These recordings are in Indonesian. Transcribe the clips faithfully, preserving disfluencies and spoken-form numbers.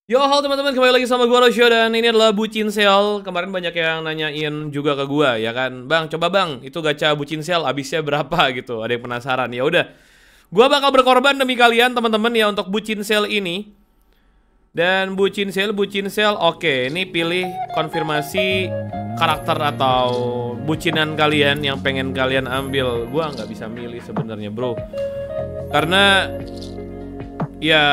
Yo, halo teman-teman, kembali lagi sama gua Rosyo dan ini adalah Bucin Sale. Kemarin banyak yang nanyain juga ke gua, ya kan? Bang, coba bang, itu gacha Bucin Sale habisnya berapa gitu? Ada yang penasaran. Ya udah. Gua bakal berkorban demi kalian teman-teman ya untuk Bucin Sale ini. Dan Bucin Sale, Bucin Sale, oke, ini pilih konfirmasi karakter atau bucinan kalian yang pengen kalian ambil. Gua nggak bisa milih sebenarnya, bro. Karena ya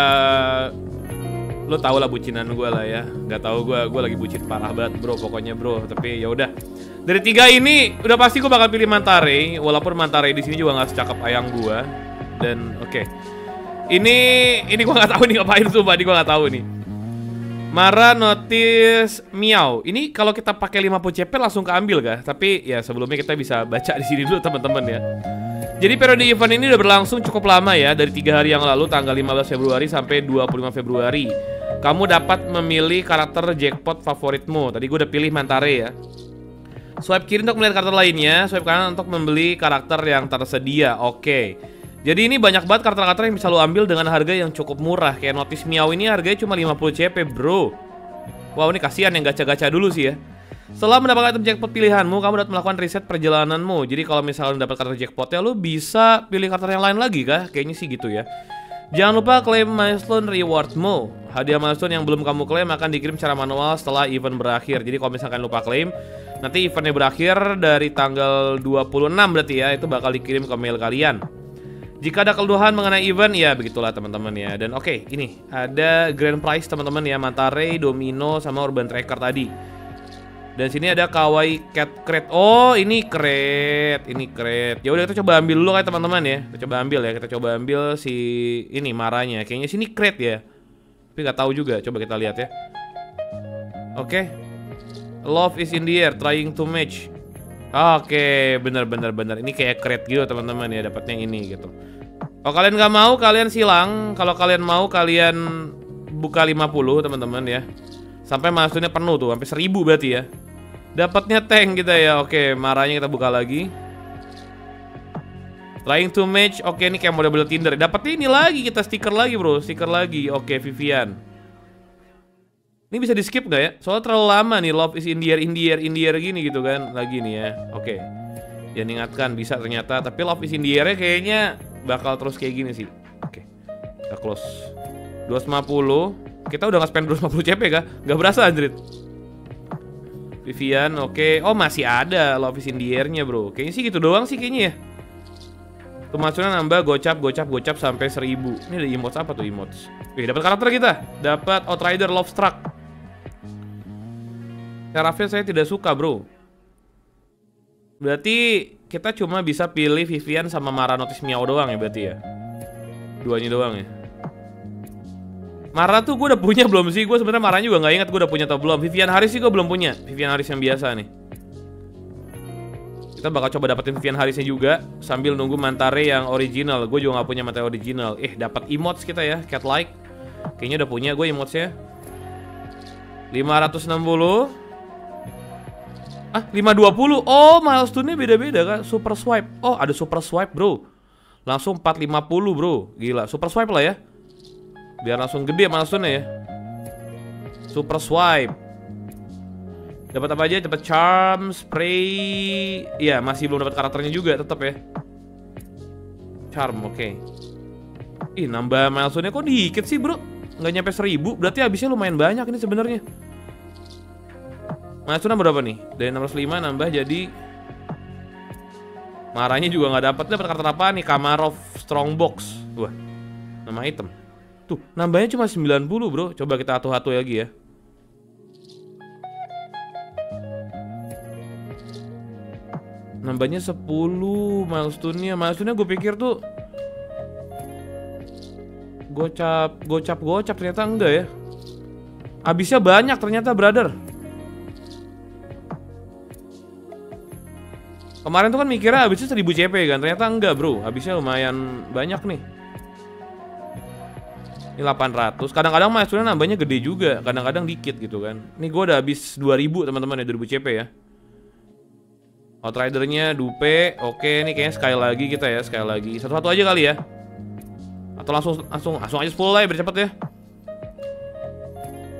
lo tau lah bucinan gue lah ya, nggak tahu gue gue lagi bucin parah banget bro, pokoknya bro. Tapi ya udah, dari tiga ini udah pasti gue bakal pilih Mantare, walaupun Mantare di sini juga nggak secakep ayang gue. Dan oke, okay. ini ini gue nggak tahu nih ngapain tuh, tadi gue nggak tahu nih. Mara Notice Miau, ini kalau kita pakai lima puluh C P langsung keambil kah? Tapi ya sebelumnya kita bisa baca di sini dulu teman-teman ya. Jadi periode event ini udah berlangsung cukup lama ya, dari tiga hari yang lalu tanggal lima belas Februari sampai dua puluh lima Februari. Kamu dapat memilih karakter jackpot favoritmu. Tadi gue udah pilih Mantare ya. Swipe kiri untuk melihat karakter lainnya, swipe kanan untuk membeli karakter yang tersedia. Oke. Jadi ini banyak banget karakter-karakter yang bisa lo ambil dengan harga yang cukup murah. Kayak Notice Miau ini harganya cuma lima puluh C P, bro. Wow, ini kasihan yang gacha-gacha dulu sih ya. Setelah mendapatkan item jackpot pilihanmu, kamu dapat melakukan riset perjalananmu. Jadi kalau misalnya dapat karakter jackpotnya, lu bisa pilih karakter yang lain lagi kah? Kayaknya sih gitu ya. Jangan lupa klaim milestone rewardmu. Hadiah milestone yang belum kamu klaim akan dikirim secara manual setelah event berakhir. Jadi kalau misalkan lupa klaim, nanti eventnya berakhir dari tanggal dua puluh enam berarti ya, itu bakal dikirim ke mail kalian. Jika ada keluhan mengenai event, ya begitulah teman-teman ya. Dan oke, okay, ini ada grand prize teman-teman ya, Mantare, Domino, sama Urban Tracker tadi. Dan sini ada Kawaii Cat Crate. Oh, ini crate, ini crate. Ya udah, kita coba ambil dulu kayak teman-teman ya. Kita coba ambil ya, kita coba ambil si ini maranya. Kayaknya sini crate ya. Tapi nggak tahu juga. Coba kita lihat ya. Oke. Okay. Love is in the air, trying to match. Oke, okay, bener bener bener. Ini kayak crate gitu teman-teman ya, dapatnya ini gitu. Kalau kalian nggak mau, kalian silang. Kalau kalian mau, kalian buka lima puluh teman-teman ya. Sampai maksudnya penuh tuh, sampai seribu berarti ya. Dapatnya tank kita ya. Oke, marahnya kita buka lagi. Trying to match. Oke, ini kayak model-model Tinder. Dapatnya ini lagi, kita stiker lagi bro. Stiker lagi. Oke, Vivian. Ini bisa di skip gak ya? Soalnya terlalu lama nih. Love is in the air, in the air, in the air gini gitu kan. Lagi nih ya. Oke. Ya ingatkan bisa ternyata. Tapi love is in the air kayaknya bakal terus kayak gini sih. Oke, kita close. Dua ratus lima puluh. Kita udah nge-spend dua ratus lima puluh C P kah? Gak berasa anjrit. Vivian, oke. Okay. Oh, masih ada Love is in the air-nya, bro. Kayaknya sih gitu doang sih kayaknya ya. Kemasukan nambah gocap, gocap, gocap sampai seribu. Ini ada emotes apa tuh emotes? Wih, dapat karakter kita. Dapat Outrider Love Struck. Seraphine saya tidak suka, bro. Berarti kita cuma bisa pilih Vivian sama Mara Notice Miau doang ya berarti ya. Duanya doang ya. Mara tuh gue udah punya belum sih? Gue sebenarnya Maranya juga nggak ingat gue udah punya atau belum. Vivian Harris sih gue belum punya. Vivian Harris yang biasa nih. Kita bakal coba dapetin Vivian Harrisnya juga sambil nunggu Mantare yang original. Gue juga nggak punya Mantare original. Eh, dapat emotes kita ya, cat like. Kayaknya udah punya gue emotesnya. lima ratus enam puluh. Ah, lima ratus dua puluh. Oh, milestone-nya beda-beda kan. Super swipe. Oh, ada super swipe, bro. Langsung empat ratus lima puluh, bro. Gila, super swipe lah ya. Biar langsung gede milestone ya. Super swipe. Dapat apa aja? Dapat charm, spray. Iya, masih belum dapat karakternya juga tetap ya. Charm, oke. Okay. Ih, nambah milestone-nya kok dikit sih, bro? Nggak nyampe seribu. Berarti habisnya lumayan banyak ini sebenarnya. Milestone berapa nih? Dari enam ratus lima nambah jadi marahnya juga nggak dapat. Dapat karakter apa nih? Kamarov Strongbox. Wah, nama item. Tuh, nambahnya cuma sembilan puluh, bro. Coba kita atu-atu lagi ya. Nambahnya sepuluh milestone-nya. Milestone-nya gue pikir tuh gocap, gocap, gocap. Ternyata enggak ya. Habisnya banyak ternyata, brother. Kemarin tuh kan mikirnya habisnya seribu C P kan. Ternyata enggak, bro. Habisnya lumayan banyak nih. Ini delapan ratus. Kadang-kadang milestone nambahnya gede juga, kadang-kadang dikit gitu kan. Ini gue udah habis dua ribu teman-teman ya, dua ribu C P ya. Outridernya dupe. Oke, ini kayaknya sekali lagi kita ya, sekali lagi. Satu-satu aja kali ya. Atau langsung langsung langsung aja sepuluh lah ya, biar cepet ya.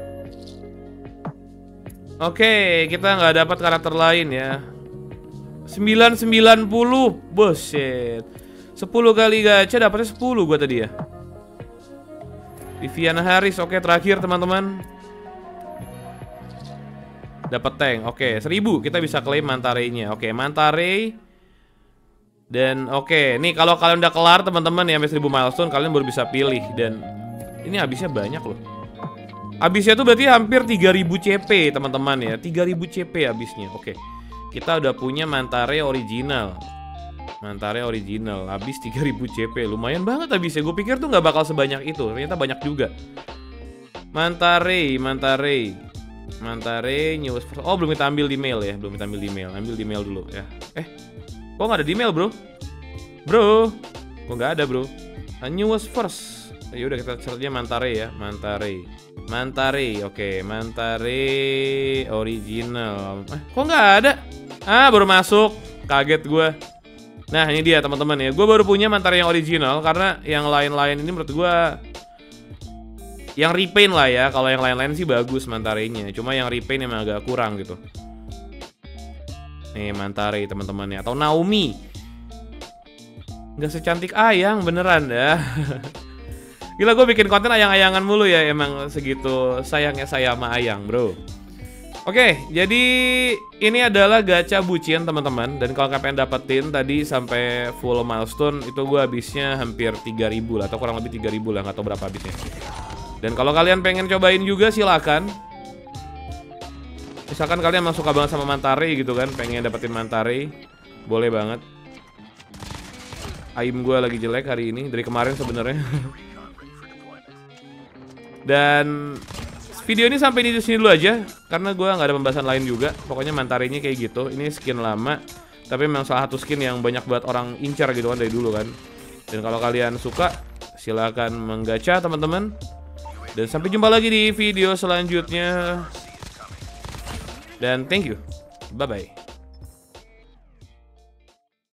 Oke, kita nggak dapat karakter lain ya. sembilan sembilan puluh. Buset. sepuluh kali gacha dapatnya sepuluh gua tadi ya. Viviana Harris, oke terakhir teman-teman. Dapat tank, oke seribu kita bisa klaim Manta-Ray-nya. Oke Manta-Ray. Dan oke, nih kalau kalian udah kelar teman-teman ya sampai seribu milestone kalian baru bisa pilih. Dan ini habisnya banyak loh. Habisnya tuh berarti hampir tiga ribu C P teman-teman ya. tiga ribu C P habisnya. Oke. Kita udah punya Manta-Ray original. Manta-Ray original habis tiga ribu C P. Lumayan banget habisnya. Gue pikir tuh nggak bakal sebanyak itu. Ternyata banyak juga. Manta-Ray, Manta-Ray. Manta-Ray news. Oh, belum kita ambil di mail ya. Belum kita ambil di mail. Ambil di mail dulu ya. Eh, kok nggak ada di mail, bro? Bro, kok nggak ada, bro? News first. Ya udah kita searchnya Manta-Ray ya. Manta-Ray. Manta-Ray, oke, Manta-Ray original. Eh, kok nggak ada? Ah, baru masuk. Kaget gue. Nah, ini dia teman-teman ya. Gue baru punya Manta-Ray yang original karena yang lain-lain ini menurut gue yang repaint lah ya. Kalau yang lain-lain sih bagus Manta-Ray-nya. Cuma yang repaint emang agak kurang gitu. Nih Manta-Ray teman-teman ya. Atau Naomi. Nggak secantik Ayang beneran dah. Gila gue bikin konten ayang-ayangan mulu ya. Emang segitu sayangnya saya sama Ayang bro. Oke, jadi ini adalah gacha bucin teman-teman. Dan kalau kalian dapetin tadi sampai full milestone itu gue habisnya hampir tiga ribu lah. Atau kurang lebih tiga ribu lah, nggak tahu berapa habisnya. Dan kalau kalian pengen cobain juga silakan. Misalkan kalian emang suka banget sama Manta-Ray gitu kan, pengen dapetin Manta-Ray, boleh banget. Aim gue lagi jelek hari ini, dari kemarin sebenarnya. Dan video ini sampai di sini dulu aja, karena gue nggak ada pembahasan lain juga. Pokoknya Manta-Ray-nya kayak gitu. Ini skin lama, tapi memang salah satu skin yang banyak buat orang incar gitu kan dari dulu kan. Dan kalau kalian suka, silakan menggacha teman-teman. Dan sampai jumpa lagi di video selanjutnya. Dan thank you. Bye-bye.